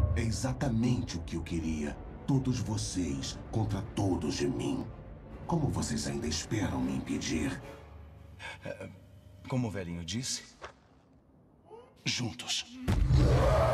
É exatamente o que eu queria. Todos vocês contra todos de mim. Como vocês ainda esperam me impedir? Como o velhinho disse, Juntos.